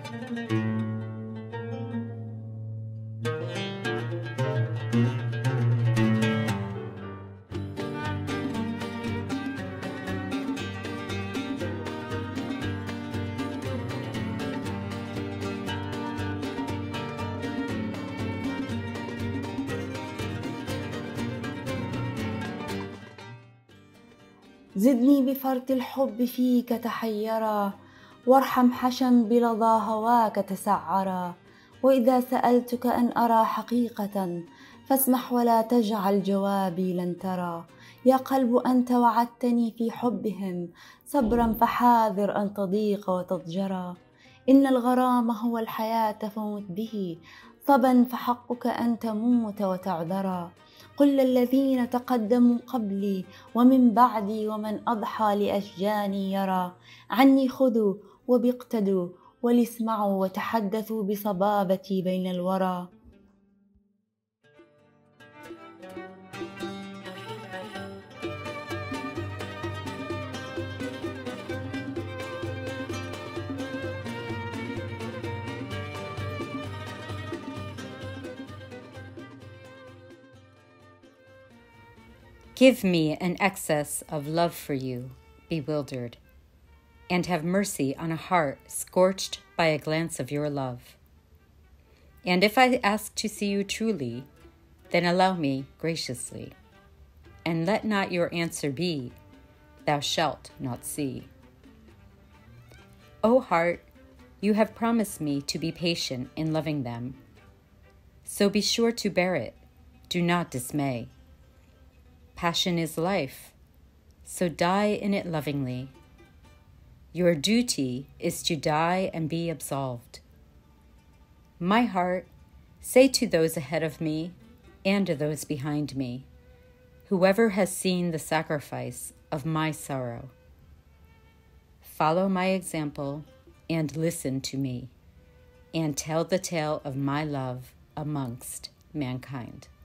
زدني بفرط الحب فيك تحيرا، وارحم حشا بلظى هواك تسعرا. وإذا سألتك أن أرى حقيقة، فاسمح ولا تجعل جوابي لن ترى. يا قلب أنت وعدتني في حبهم صبرا، فحاذر أن تضيق وتضجرا. إن الغرام هو الحياة فمت به صبا، فحقك أن تموت وتعذرا. قل للذين تقدموا قبلي ومن بعدي ومن أضحى لأشجاني يرى، عني خذوا وباقتدوا ولاسمعوا وتحدثوا بصبابتي بين الورى. Give me an excess of love for you, bewildered, and have mercy on a heart scorched by a glance of your love. And if I ask to see you truly, then allow me graciously, and let not your answer be, thou shalt not see. O heart, you have promised me to be patient in loving them, so be sure to bear it, do not dismay. Passion is life, so die in it lovingly. Your duty is to die and be absolved. My heart, say to those ahead of me and to those behind me, whoever has seen the sacrifice of my sorrow, follow my example and listen to me, and tell the tale of my love amongst mankind.